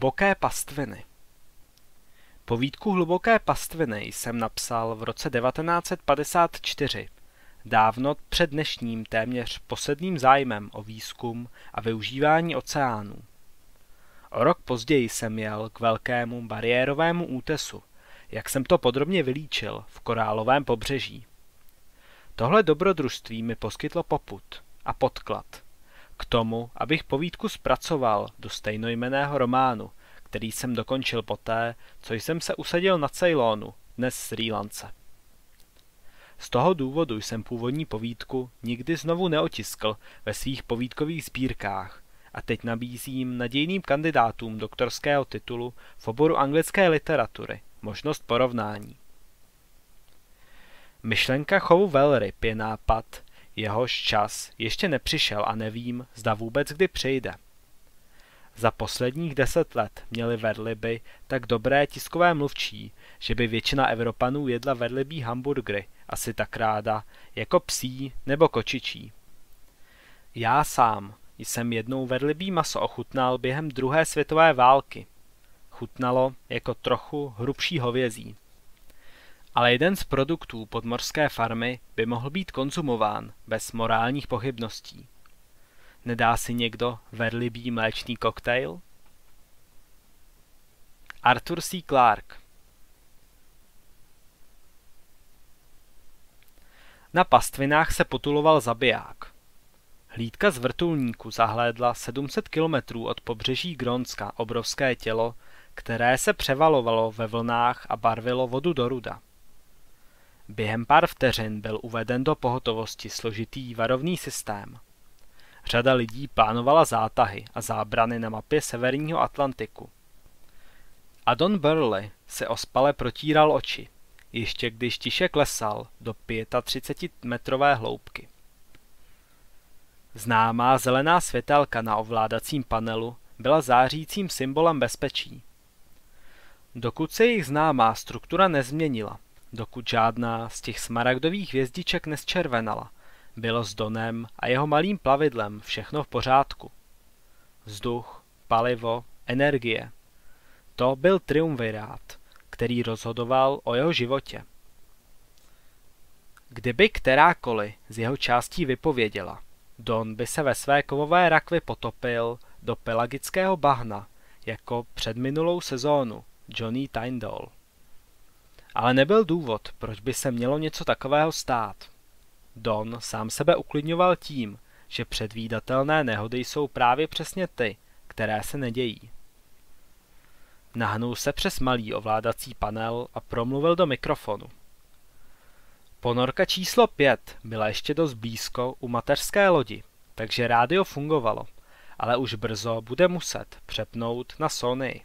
Hluboké pastviny. Povídku Hluboké pastviny jsem napsal v roce 1954, dávno před dnešním téměř posledním zájmem o výzkum a využívání oceánů. O rok později jsem jel k velkému bariérovému útesu, jak jsem to podrobně vylíčil, v Korálovém pobřeží. Tohle dobrodružství mi poskytlo popud a podklad k tomu, abych povídku zpracoval do stejnojmenného románu, který jsem dokončil poté, co jsem se usadil na Ceylonu, dnes Srí Lance. Z toho důvodu jsem původní povídku nikdy znovu neotiskl ve svých povídkových sbírkách a teď nabízím nadějným kandidátům doktorského titulu v oboru anglické literatury možnost porovnání. Myšlenka chovu velryb je nápad, jehož čas ještě nepřišel a nevím, zda vůbec kdy přijde. Za posledních 10 let měly velryby tak dobré tiskové mluvčí, že by většina Evropanů jedla velrybí hamburgery asi tak ráda jako psí nebo kočičí. Já sám jsem jednou velrybí maso ochutnal během druhé světové války. Chutnalo jako trochu hrubší hovězí. Ale jeden z produktů podmořské farmy by mohl být konzumován bez morálních pochybností. Nedá si někdo velrybí mléčný koktejl? Arthur C. Clarke. Na pastvinách se potuloval zabiják. Hlídka z vrtulníku zahlédla 700 kilometrů od pobřeží Grónska obrovské tělo, které se převalovalo ve vlnách a barvilo vodu do ruda. Během pár vteřin byl uveden do pohotovosti složitý varovný systém. Řada lidí plánovala zátahy a zábrany na mapě severního Atlantiku. A Don Burley se ospale protíral oči, ještě když tiše klesal do 35metrové hloubky. Známá zelená světelka na ovládacím panelu byla zářícím symbolem bezpečí. Dokud se jejich známá struktura nezměnila, dokud žádná z těch smaragdových hvězdiček nezčervenala, bylo s Donem a jeho malým plavidlem všechno v pořádku. Vzduch, palivo, energie. To byl triumvirát, který rozhodoval o jeho životě. Kdyby kterákoliv z jeho částí vypověděla, Don by se ve své kovové rakvi potopil do pelagického bahna, jako předminulou sezónu Johnny Tyndall. Ale nebyl důvod, proč by se mělo něco takového stát. Don sám sebe uklidňoval tím, že předvídatelné nehody jsou právě přesně ty, které se nedějí. Nahnul se přes malý ovládací panel a promluvil do mikrofonu. Ponorka číslo 5 byla ještě dost blízko u mateřské lodi, takže rádio fungovalo, ale už brzo bude muset přepnout na Sony.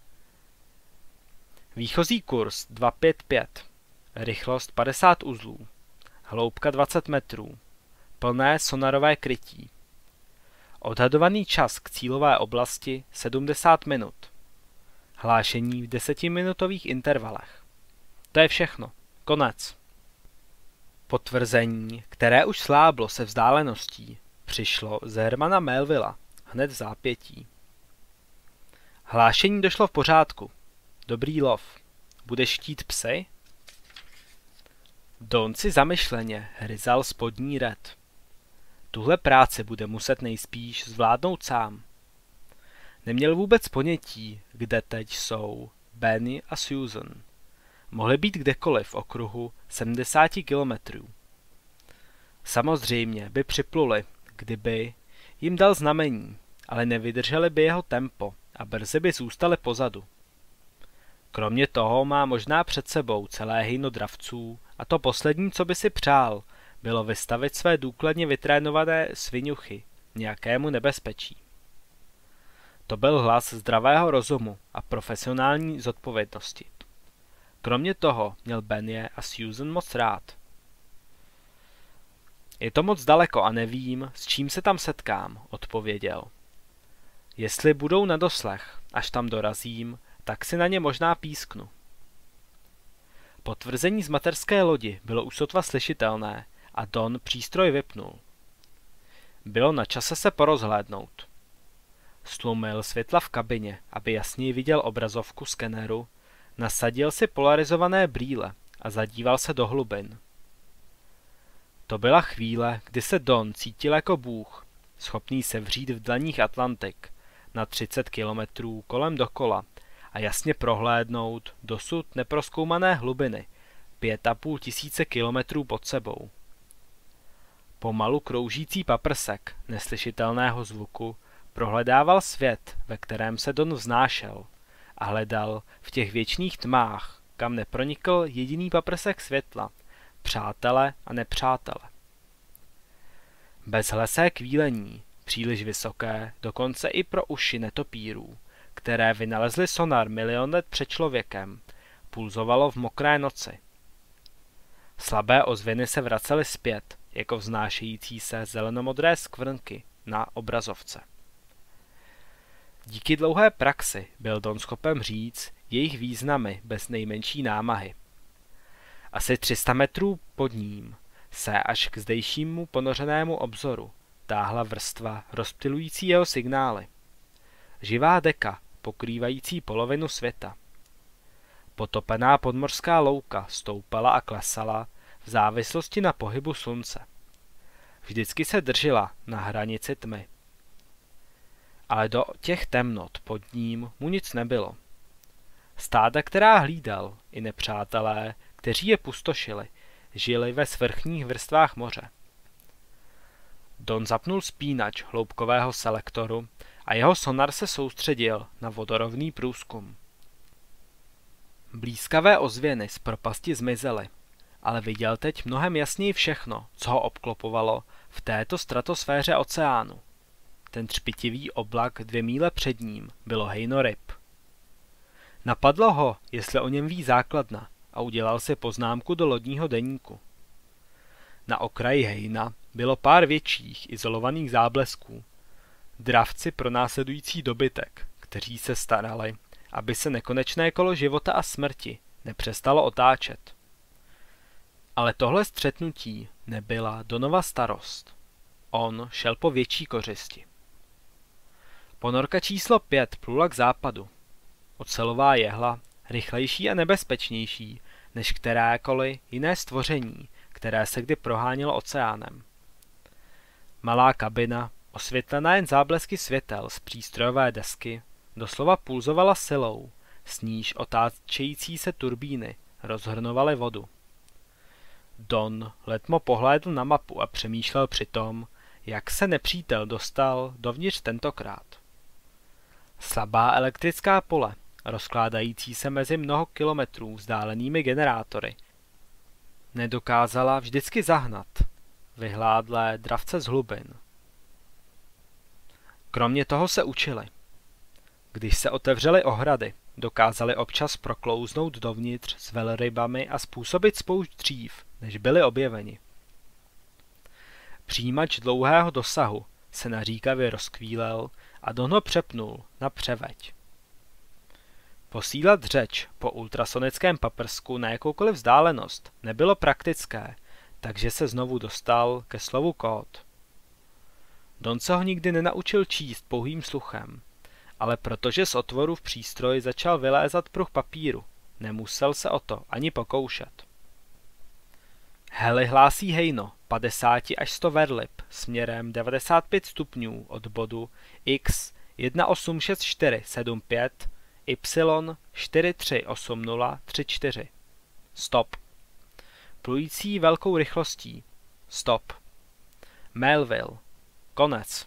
Výchozí kurz 255, rychlost 50 uzlů, hloubka 20 metrů, plné sonarové krytí. Odhadovaný čas k cílové oblasti 70 minut. Hlášení v 10minutových intervalech. To je všechno. Konec. Potvrzení, které už sláblo se vzdáleností, přišlo z Hermana Melvilla hned v zápětí. Hlášení došlo v pořádku. Dobrý lov. Budeš chtít psy? Don si zamyšleně hryzal spodní red. Tuhle práci bude muset nejspíš zvládnout sám. Neměl vůbec ponětí, kde teď jsou Benny a Susan. Mohli být kdekoliv v okruhu 70 kilometrů. Samozřejmě by připluli, kdyby jim dal znamení, ale nevydrželi by jeho tempo a brzy by zůstali pozadu. Kromě toho má možná před sebou celé hejno dravců a to poslední, co by si přál, bylo vystavit své důkladně vytrénované sviňuchy nějakému nebezpečí. To byl hlas zdravého rozumu a profesionální zodpovědnosti. Kromě toho měl Benny a Susan moc rád. Je to moc daleko a nevím, s čím se tam setkám, odpověděl. Jestli budou na doslech, až tam dorazím, tak si na ně možná písknu. Potvrzení z mateřské lodi bylo už sotva slyšitelné a Don přístroj vypnul. Bylo na čase se porozhlédnout. Stlumil světla v kabině, aby jasněji viděl obrazovku skeneru, nasadil si polarizované brýle a zadíval se do hlubin. To byla chvíle, kdy se Don cítil jako bůh, schopný sevřít v dlaních Atlantik na 30 kilometrů kolem dokola a jasně prohlédnout dosud neprozkoumané hlubiny 5,5 tisíce kilometrů pod sebou. Pomalu kroužící paprsek neslyšitelného zvuku prohledával svět, ve kterém se Don vznášel, a hledal v těch věčných tmách, kam nepronikl jediný paprsek světla, přátele a nepřátele. Bezhlesé kvílení, příliš vysoké, dokonce i pro uši netopírů, které vynalezli sonar milion let před člověkem, pulzovalo v mokré noci. Slabé ozvěny se vracely zpět, jako vznášející se zelenomodré skvrnky na obrazovce. Díky dlouhé praxi byl Don schopen říct jejich významy bez nejmenší námahy. Asi 300 metrů pod ním se až k zdejšímu ponořenému obzoru táhla vrstva rozptylující jeho signály. Živá deka, pokrývající polovinu světa. Potopená podmořská louka stoupala a klesala v závislosti na pohybu slunce. Vždycky se držela na hranici tmy. Ale do těch temnot pod ním mu nic nebylo. Stáda, která hlídal, i nepřátelé, kteří je pustošili, žili ve svrchních vrstvách moře. Don zapnul spínač hloubkového selektoru a jeho sonar se soustředil na vodorovný průzkum. Blízkavé ozvěny z propasti zmizely, ale viděl teď mnohem jasněji všechno, co ho obklopovalo v této stratosféře oceánu. Ten třpitivý oblak 2 míle před ním bylo hejno ryb. Napadlo ho, jestli o něm ví základna, a udělal si poznámku do lodního deníku. Na okraji hejna bylo pár větších izolovaných záblesků. Dravci pro následující dobytek, kteří se starali, aby se nekonečné kolo života a smrti nepřestalo otáčet. Ale tohle střetnutí nebyla Donova starost. On šel po větší kořisti. Ponorka číslo 5 plula k západu. Ocelová jehla, rychlejší a nebezpečnější než kterékoliv jiné stvoření, které se kdy prohánělo oceánem. Malá kabina, osvětlená jen záblesky světel z přístrojové desky, doslova pulzovala silou, s níž otáčející se turbíny rozhrnovaly vodu. Don letmo pohlédl na mapu a přemýšlel přitom, jak se nepřítel dostal dovnitř tentokrát. Slabá elektrická pole, rozkládající se mezi mnoho kilometrů vzdálenými generátory, nedokázala vždycky zahnat vyhládlé dravce z hlubin. Kromě toho se učili. Když se otevřely ohrady, dokázali občas proklouznout dovnitř s velrybami a způsobit spoušť dřív, než byli objeveni. Přijímač dlouhého dosahu se naříkavě rozkvílel a Don ho přepnul na převeď. Posílat řeč po ultrasonickém paprsku na jakoukoliv vzdálenost nebylo praktické, takže se znovu dostal ke slovu kód. Don se ho nikdy nenaučil číst pouhým sluchem, ale protože z otvoru v přístroji začal vylézat pruh papíru, nemusel se o to ani pokoušet. Heli hlásí hejno 50 až 100 verlib směrem 95 stupňů od bodu X 186475 Y 438034. Stop. Plující velkou rychlostí. Stop. Melville. Konec.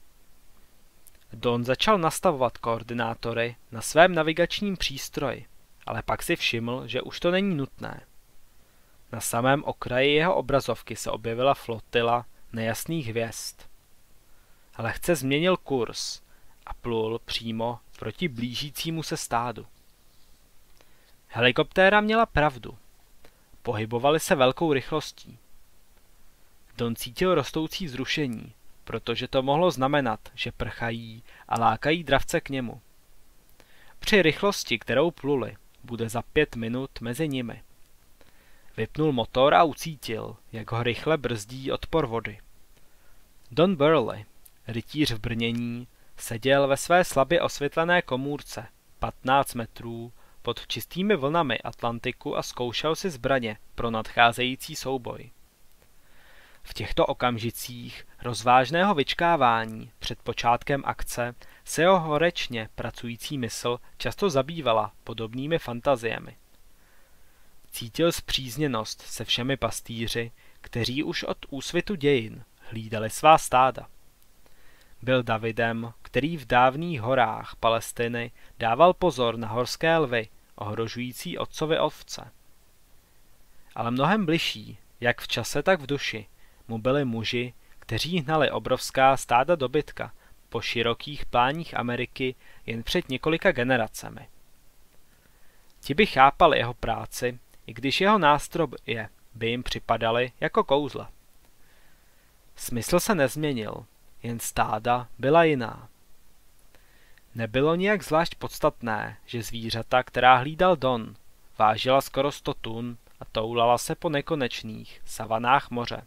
Don začal nastavovat koordinátory na svém navigačním přístroji, ale pak si všiml, že už to není nutné. Na samém okraji jeho obrazovky se objevila flotila nejasných hvězd. Lehce změnil kurz a plul přímo proti blížícímu se stádu. Helikoptéra měla pravdu. Pohybovali se velkou rychlostí. Don cítil rostoucí vzrušení, protože to mohlo znamenat, že prchají a lákají dravce k němu. Při rychlosti, kterou pluli, bude za 5 minut mezi nimi. Vypnul motor a ucítil, jak ho rychle brzdí odpor vody. Don Burley, rytíř v brnění, Seděl ve své slabě osvětlené komůrce, 15 metrů, pod čistými vlnami Atlantiku a zkoušel si zbraně pro nadcházející souboj. V těchto okamžicích rozvážného vyčkávání před počátkem akce se jeho horečně pracující mysl často zabývala podobnými fantaziemi. Cítil spřízněnost se všemi pastýři, kteří už od úsvitu dějin hlídali svá stáda. Byl Davidem, který v dávných horách Palestiny dával pozor na horské lvy, ohrožující otcovi ovce. Ale mnohem bližší, jak v čase, tak v duši, mu byli muži, kteří hnali obrovská stáda dobytka po širokých pláních Ameriky jen před několika generacemi. Ti by chápali jeho práci, i když jeho nástroje by jim připadaly jako kouzla. Smysl se nezměnil, jen stáda byla jiná. Nebylo nijak zvlášť podstatné, že zvířata, která hlídal Don, vážila skoro 100 tun a toulala se po nekonečných savanách moře.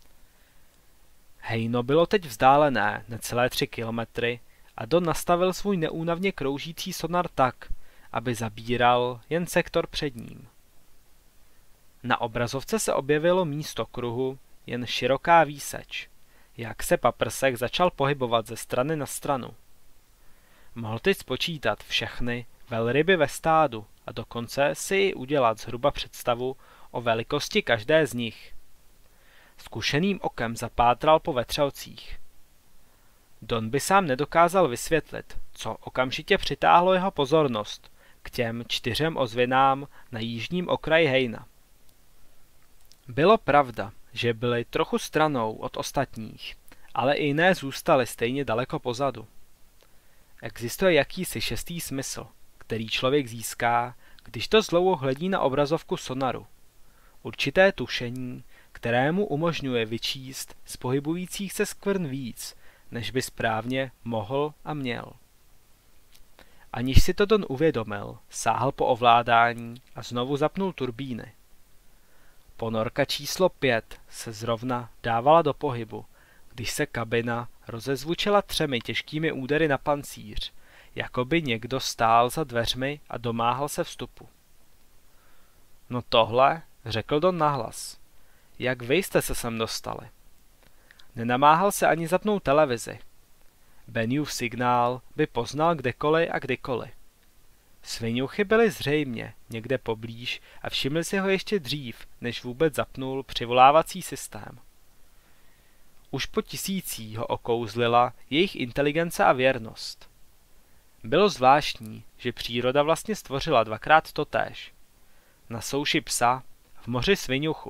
Hejno bylo teď vzdálené necelé 3 kilometry a Don nastavil svůj neúnavně kroužící sonar tak, aby zabíral jen sektor před ním. Na obrazovce se objevilo místo kruhu, jen široká výseč, jak se paprsek začal pohybovat ze strany na stranu. Mohl teď spočítat všechny velryby ve stádu a dokonce si i udělat zhruba představu o velikosti každé z nich. Zkušeným okem zapátral po vetřelcích. Don by sám nedokázal vysvětlit, co okamžitě přitáhlo jeho pozornost k těm 4 ozvěnám na jižním okraji hejna. Bylo pravda, že byli trochu stranou od ostatních, ale i jiné zůstaly stejně daleko pozadu. Existuje jakýsi 6. smysl, který člověk získá, když to dlouho hledí na obrazovku sonaru. Určité tušení, které mu umožňuje vyčíst z pohybujících se skvrn víc, než by správně mohl a měl. Aniž si to Don uvědomil, sáhl po ovládání a znovu zapnul turbíny. Ponorka číslo 5 se zrovna dávala do pohybu, když se kabina rozezvučila 3 těžkými údery na pancíř, jako by někdo stál za dveřmi a domáhal se vstupu. No tohle, řekl Don nahlas. Jak vy jste se sem dostali? Nenamáhal se ani zapnout televizi. Benův signál by poznal kdekoliv a kdykoliv. Sviňuchy byly zřejmě někde poblíž a všimli si ho ještě dřív, než vůbec zapnul přivolávací systém. Už po tisící ho okouzlila jejich inteligence a věrnost. Bylo zvláštní, že příroda vlastně stvořila 2krát totéž. Na souši psa, v moři sviňuchu.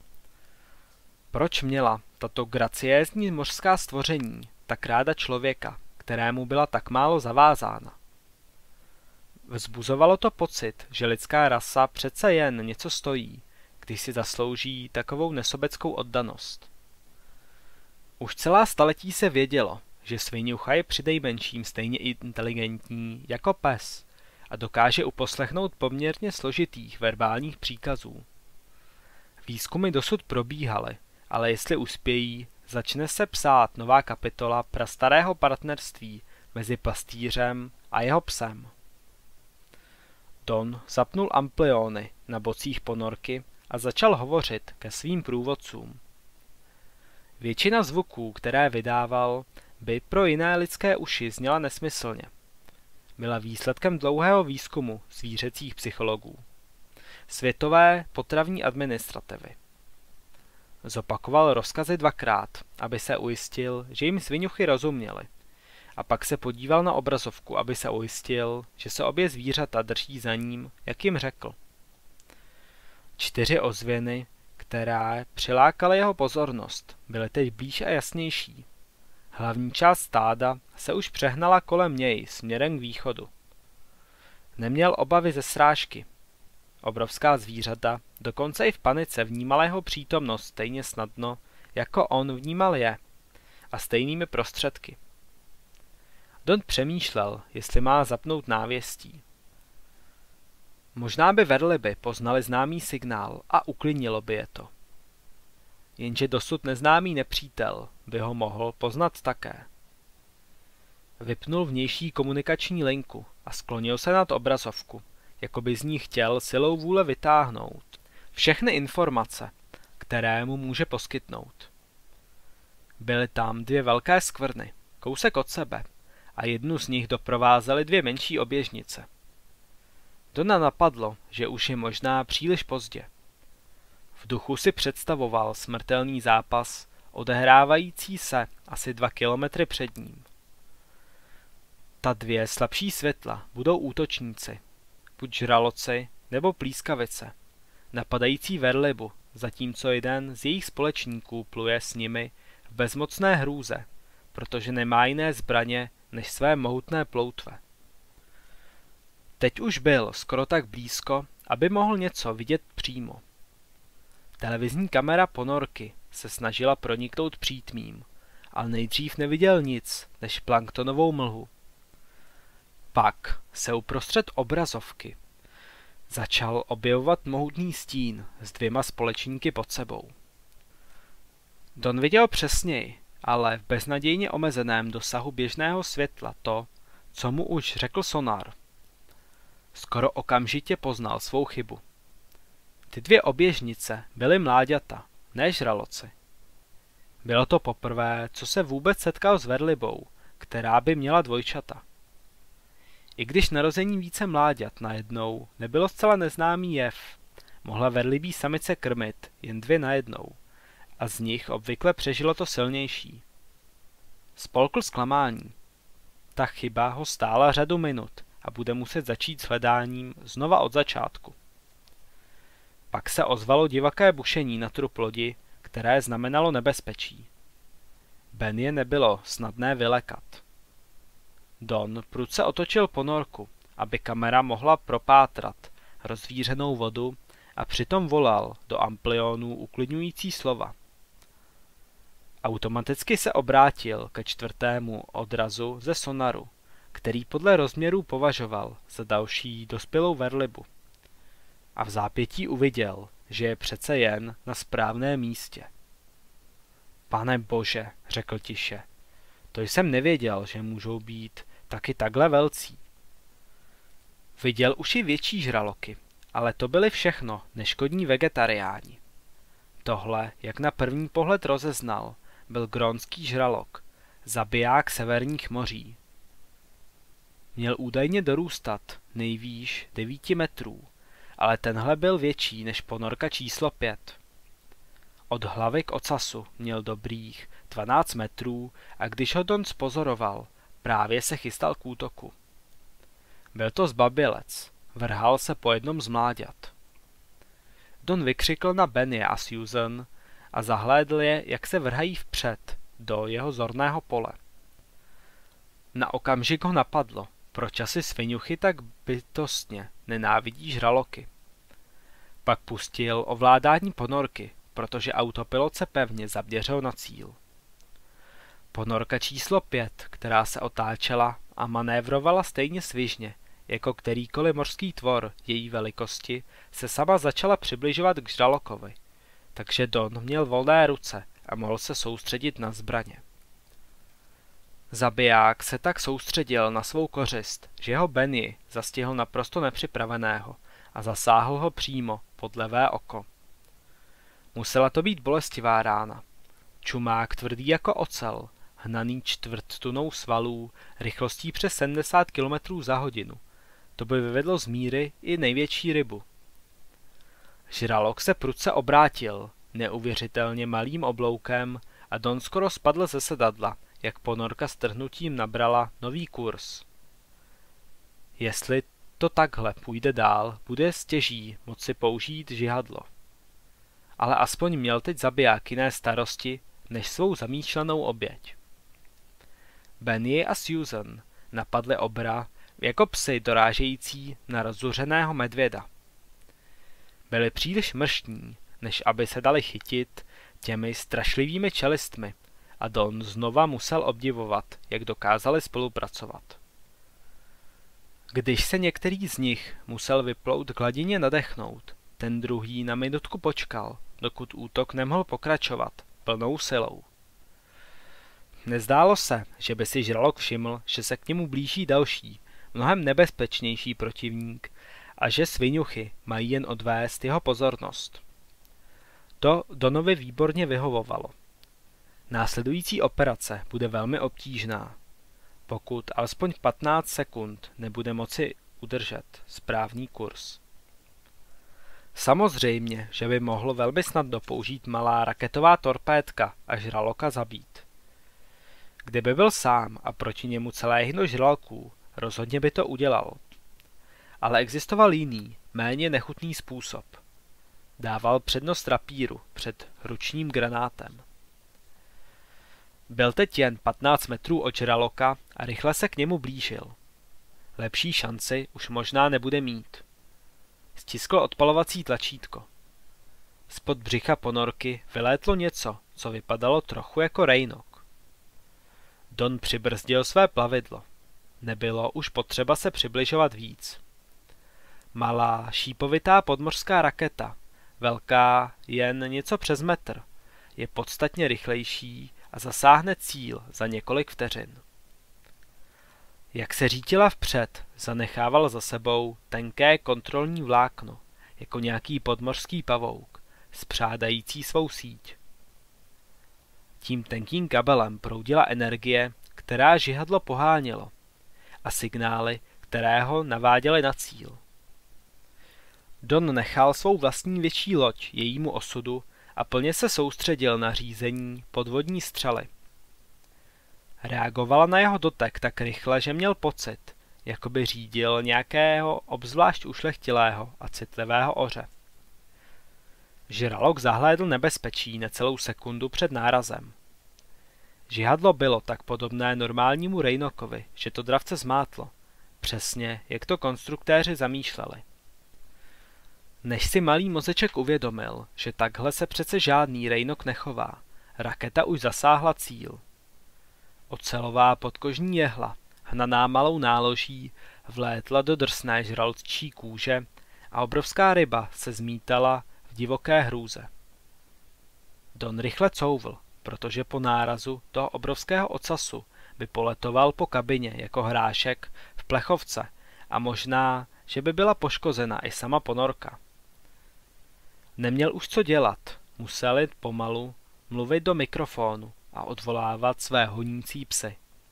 Proč měla tato graciézní mořská stvoření tak ráda člověka, kterému byla tak málo zavázána? Vzbuzovalo to pocit, že lidská rasa přece jen něco stojí, když si zaslouží takovou nesobeckou oddanost. Už celá staletí se vědělo, že sviňucha je přinejmenším stejně inteligentní jako pes a dokáže uposlechnout poměrně složitých verbálních příkazů. Výzkumy dosud probíhaly, ale jestli uspějí, začne se psát nová kapitola prastarého partnerství mezi pastýřem a jeho psem. Don zapnul ampliony na bocích ponorky a začal hovořit ke svým průvodcům. Většina zvuků, které vydával, by pro jiné lidské uši zněla nesmyslně. Byla výsledkem dlouhého výzkumu zvířecích psychologů. Světové potravní administrativy. Zopakoval rozkazy 2krát, aby se ujistil, že jim sviňuchy rozuměly. A pak se podíval na obrazovku, aby se ujistil, že se obě zvířata drží za ním, jak jim řekl. 4 ozvěny, které přilákaly jeho pozornost, byly teď blíž a jasnější. Hlavní část stáda se už přehnala kolem něj směrem k východu. Neměl obavy ze srážky. Obrovská zvířata dokonce i v panice vnímala jeho přítomnost stejně snadno, jako on vnímal je, a stejnými prostředky. Don přemýšlel, jestli má zapnout návěstí. Možná by velryby poznali známý signál a uklidnilo by je to. Jenže dosud neznámý nepřítel by ho mohl poznat také. Vypnul vnější komunikační linku a sklonil se nad obrazovku, jako by z ní chtěl silou vůle vytáhnout všechny informace, které mu může poskytnout. Byly tam 2 velké skvrny, kousek od sebe, a jednu z nich doprovázely 2 menší oběžnice. Dona napadlo, že už je možná příliš pozdě. V duchu si představoval smrtelný zápas, odehrávající se asi 2 kilometry před ním. Ta 2 slabší světla budou útočníci, buď žraloci nebo plískavice, napadající velrybu, zatímco jeden z jejich společníků pluje s nimi v bezmocné hrůze, protože nemá jiné zbraně než své mohutné ploutve. Teď už byl skoro tak blízko, aby mohl něco vidět přímo. Televizní kamera ponorky se snažila proniknout přítmím, ale nejdřív neviděl nic než planktonovou mlhu. Pak se uprostřed obrazovky začal objevovat mohutný stín s 2 společníky pod sebou. Don viděl přesněji, ale v beznadějně omezeném dosahu běžného světla to, co mu už řekl sonar. Skoro okamžitě poznal svou chybu. Ty 2 oběžnice byly mláďata, ne žraloci. Bylo to poprvé, co se vůbec setkal s velrybou, která by měla dvojčata. I když narození více mláďat najednou nebylo zcela neznámý jev, mohla velrybí samice krmit jen 2 najednou a z nich obvykle přežilo to silnější. Spolkl zklamání. Ta chyba ho stála řadu minut a bude muset začít s hledáním znova od začátku. Pak se ozvalo divaké bušení na trup lodi, které znamenalo nebezpečí. Ben je nebylo snadné vylekat. Don prudce otočil ponorku, aby kamera mohla propátrat rozvířenou vodu a přitom volal do amplionů uklidňující slova. Automaticky se obrátil ke 4. odrazu ze sonaru, který podle rozměrů považoval za další dospělou velrybu. A v zápětí uviděl, že je přece jen na správném místě. Pane bože, řekl tiše, to jsem nevěděl, že můžou být taky takhle velcí. Viděl už i větší žraloky, ale to byly všechno neškodní vegetariáni. Tohle, jak na první pohled rozeznal, byl grónský žralok, zabiják severních moří. Měl údajně dorůstat nejvýš 9 metrů, ale tenhle byl větší než ponorka číslo 5. Od hlavy k ocasu měl dobrých 12 metrů a když ho Don spozoroval, právě se chystal k útoku. Byl to zbabělec, vrhal se po jednom z mláďat. Don vykřikl na Benny a Susan a zahlédl je, jak se vrhají vpřed do jeho zorného pole. Na okamžik ho napadlo, proč asi sviňuchy tak bytostně nenávidí žraloky. Pak pustil ovládání ponorky, protože autopilot se pevně zaměřil na cíl. Ponorka číslo 5, která se otáčela a manévrovala stejně svižně, jako kterýkoliv mořský tvor její velikosti, se sama začala přibližovat k žralokovi, takže Don měl volné ruce a mohl se soustředit na zbraně. Zabiják se tak soustředil na svou kořist, že ho Benny zastihl naprosto nepřipraveného a zasáhl ho přímo pod levé oko. Musela to být bolestivá rána. Čumák tvrdý jako ocel, hnaný 1/4 tunou svalů, rychlostí přes 70 km za hodinu. To by vyvedlo z míry i největší rybu. Žralok se prudce obrátil, neuvěřitelně malým obloukem, a Don skoro spadl ze sedadla, jak ponorka s trhnutím nabrala nový kurz. Jestli to takhle půjde dál, bude stěží moci použít žihadlo. Ale aspoň měl teď zabiják jiné starosti, než svou zamýšlenou oběť. Benny a Susan napadli obra jako psy dorážející na rozuřeného medvěda. Byli příliš mrštní, než aby se dali chytit těmi strašlivými čelistmi, a Don znova musel obdivovat, jak dokázali spolupracovat. Když se některý z nich musel vyplout k hladině nadechnout, ten druhý na minutku počkal, dokud útok nemohl pokračovat plnou silou. Nezdálo se, že by si žralok všiml, že se k němu blíží další, mnohem nebezpečnější protivník a že sviňuchy mají jen odvést jeho pozornost. To Donovi výborně vyhovovalo. Následující operace bude velmi obtížná, pokud alespoň 15 sekund nebude moci udržet správný kurz. Samozřejmě, že by mohlo velmi snadno použít malá raketová torpédka a žraloka zabít. Kdyby byl sám a proti němu celé hno žraloků, rozhodně by to udělal. Ale existoval jiný, méně nechutný způsob. Dával přednost rapíru před ručním granátem. Byl teď jen 15 metrů od žraloka a rychle se k němu blížil. Lepší šanci už možná nebude mít. Stiskl odpalovací tlačítko. Spod břicha ponorky vylétlo něco, co vypadalo trochu jako rejnok. Don přibrzdil své plavidlo. Nebylo už potřeba se přibližovat víc. Malá, šípovitá podmořská raketa, velká jen něco přes metr, je podstatně rychlejší a zasáhne cíl za několik vteřin. Jak se řítila vpřed, zanechával za sebou tenké kontrolní vlákno, jako nějaký podmořský pavouk, spřádající svou síť. Tím tenkým kabelem proudila energie, která žihadlo pohánělo, a signály, které ho naváděly na cíl. Don nechal svou vlastní větší loď jejímu osudu a plně se soustředil na řízení podvodní střely. Reagovala na jeho dotek tak rychle, že měl pocit, jako by řídil nějakého obzvlášť ušlechtilého a citlivého oře. Žralok zahlédl nebezpečí necelou sekundu před nárazem. Žihadlo bylo tak podobné normálnímu rejnokovi, že to dravce zmátlo, přesně jak to konstruktéři zamýšleli. Než si malý mozeček uvědomil, že takhle se přece žádný rejnok nechová, raketa už zasáhla cíl. Ocelová podkožní jehla, hnaná malou náloží, vlétla do drsné žraločí kůže a obrovská ryba se zmítala v divoké hrůze. Don rychle couvl, protože po nárazu toho obrovského ocasu by poletoval po kabině jako hrášek v plechovce a možná, že by byla poškozena i sama ponorka. Neměl už co dělat, musel jít pomalu, mluvit do mikrofonu a odvolávat své honící psy.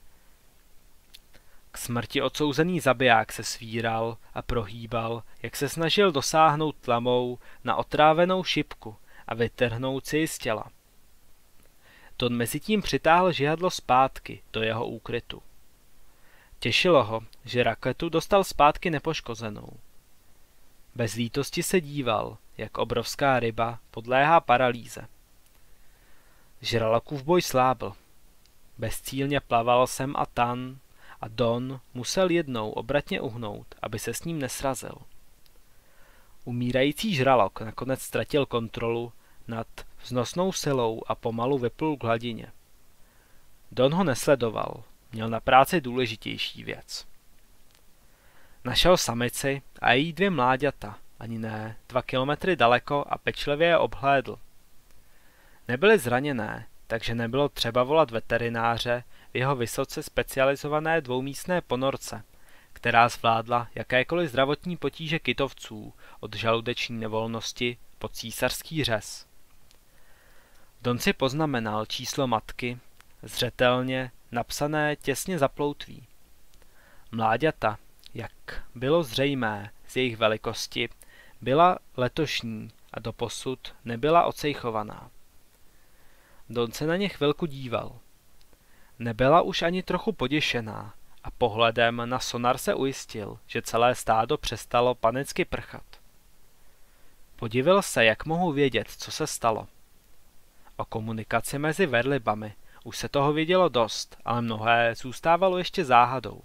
K smrti odsouzený zabiják se svíral a prohýbal, jak se snažil dosáhnout tlamou na otrávenou šipku a vytrhnout si ji z těla. Don mezitím přitáhl žihadlo zpátky do jeho úkrytu. Těšilo ho, že raketu dostal zpátky nepoškozenou. Bez lítosti se díval, jak obrovská ryba podléhá paralýze. Žralokův boj slábl. Bezcílně plaval sem a tam a Don musel jednou obratně uhnout, aby se s ním nesrazil. Umírající žralok nakonec ztratil kontrolu nad vznosnou silou a pomalu vyplul k hladině. Don ho nesledoval, měl na práci důležitější věc. Našel samici a její 2 mláďata, ani ne, 2 kilometry daleko a pečlivě je obhlédl. Nebyly zraněné, takže nebylo třeba volat veterináře v jeho vysoce specializované dvoumístné ponorce, která zvládla jakékoliv zdravotní potíže kytovců od žaludeční nevolnosti po císařský řez. Don si poznamenal číslo matky, zřetelně napsané těsně za ploutví. Mláďata, jak bylo zřejmé z jejich velikosti, byla letošní a doposud nebyla ocejchovaná. Don se na ně chvilku díval. Nebyla už ani trochu poděšená a pohledem na sonar se ujistil, že celé stádo přestalo panicky prchat. Podivil se, jak mohu vědět, co se stalo. O komunikaci mezi velrybami už se toho vědělo dost, ale mnohé zůstávalo ještě záhadou.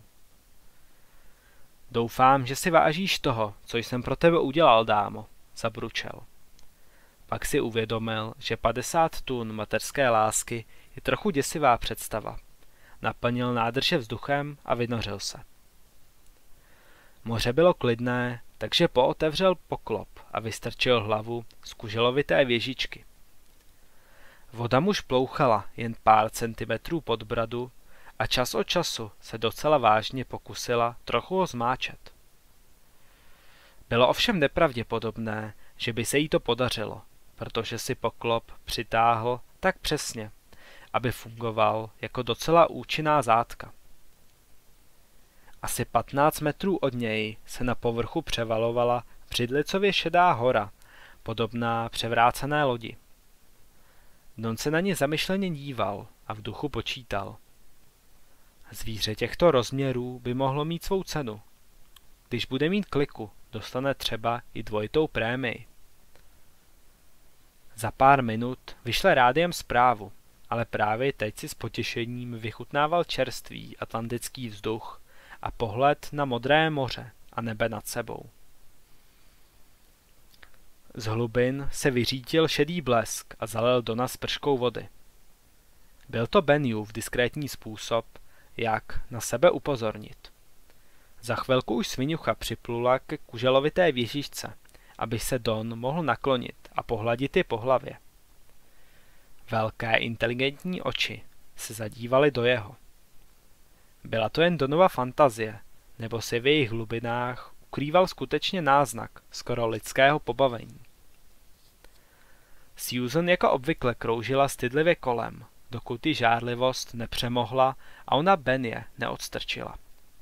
Doufám, že si vážíš toho, co jsem pro tebe udělal, dámo, zabručel. Pak si uvědomil, že 50 tun mateřské lásky je trochu děsivá představa. Naplnil nádrže vzduchem a vynořil se. Moře bylo klidné, takže pootevřel poklop a vystrčil hlavu z kuželovité věžičky. Voda muž plouchala jen pár centimetrů pod bradu a čas od času se docela vážně pokusila trochu ho zmáčet. Bylo ovšem nepravděpodobné, že by se jí to podařilo, protože si poklop přitáhl tak přesně, aby fungoval jako docela účinná zátka. Asi 15 metrů od něj se na povrchu převalovala břidlicově šedá hora, podobná převrácené lodi. Don se na ně zamyšleně díval a v duchu počítal. Zvíře těchto rozměrů by mohlo mít svou cenu. Když bude mít kliku, dostane třeba i dvojitou prémii. Za pár minut vyšle rádiem zprávu, ale právě teď si s potěšením vychutnával čerstvý atlantický vzduch a pohled na modré moře a nebe nad sebou. Z hlubin se vyřítil šedý blesk a zalil Dona sprškou vody. Byl to Benjův diskrétní způsob, jak na sebe upozornit. Za chvilku už sviňucha připlula ke kuželovité věžičce, aby se Don mohl naklonit a pohladit ji po hlavě. Velké inteligentní oči se zadívaly do jeho. Byla to jen Donova fantazie, nebo si v jejich hlubinách ukrýval skutečně náznak skoro lidského pobavení. Susan jako obvykle kroužila stydlivě kolem, dokud ji žárlivost nepřemohla a ona Benje neodstrčila.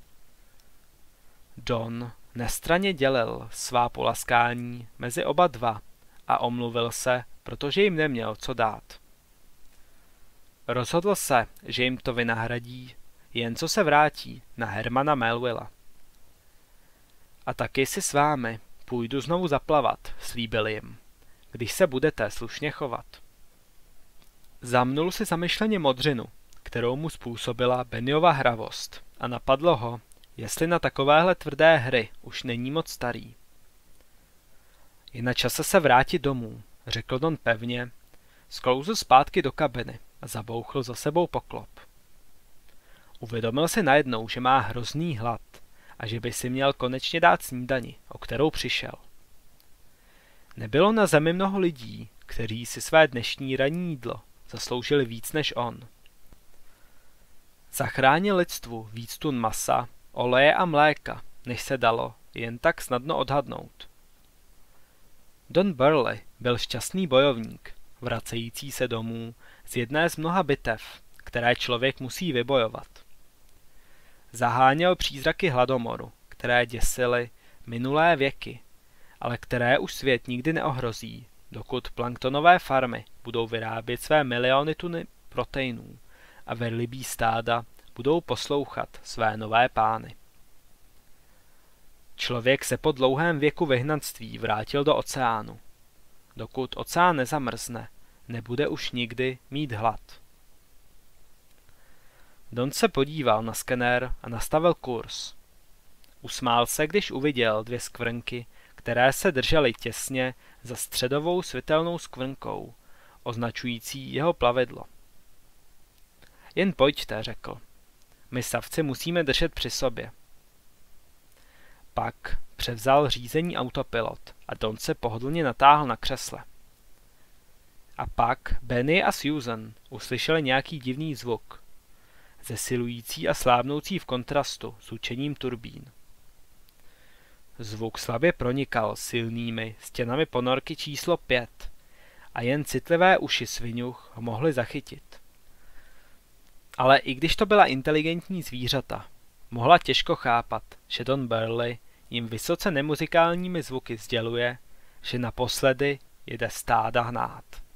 Don nestranně dělil svá polaskání mezi oba dva a omluvil se, protože jim neměl co dát. Rozhodl se, že jim to vynahradí, jen co se vrátí na Hermana Melvilla. A taky si s vámi půjdu znovu zaplavat, slíbil jim, když se budete slušně chovat. Zamnul si zamyšleně modřinu, kterou mu způsobila Benjova hravost, a napadlo ho, jestli na takovéhle tvrdé hry už není moc starý. Je na čase se vrátit domů, řekl Don pevně, sklouzl zpátky do kabiny a zabouchl za sebou poklop. Uvědomil si najednou, že má hrozný hlad a že by si měl konečně dát snídani, o kterou přišel. Nebylo na zemi mnoho lidí, kteří si své dnešní ranní jídlo zasloužili víc než on. Zachránil lidstvu víc tun masa, oleje a mléka, než se dalo jen tak snadno odhadnout. Don Burley byl šťastný bojovník, vracející se domů z jedné z mnoha bitev, které člověk musí vybojovat. Zaháněl přízraky hladomoru, které děsily minulé věky, ale které už svět nikdy neohrozí, dokud planktonové farmy budou vyrábět své miliony tuny proteinů a velrybí stáda budou poslouchat své nové pány. Člověk se po dlouhém věku vyhnanství vrátil do oceánu. Dokud oceán nezamrzne, nebude už nikdy mít hlad. Don se podíval na skenér a nastavil kurz. Usmál se, když uviděl dvě skvrnky, které se držely těsně za středovou světelnou skvrnkou, označující jeho plavidlo. Jen pojďte, řekl. My savci musíme držet při sobě. Pak převzal řízení autopilot a Don se pohodlně natáhl na křesle. A pak Benny a Susan uslyšeli nějaký divný zvuk, zesilující a slábnoucí v kontrastu s hučením turbín. Zvuk slabě pronikal silnými stěnami ponorky číslo 5 a jen citlivé uši sviňuch ho mohly zachytit. Ale i když to byla inteligentní zvířata, mohla těžko chápat, že Don Burley jim vysoce nemuzikálními zvuky sděluje, že naposledy jede stáda hnát.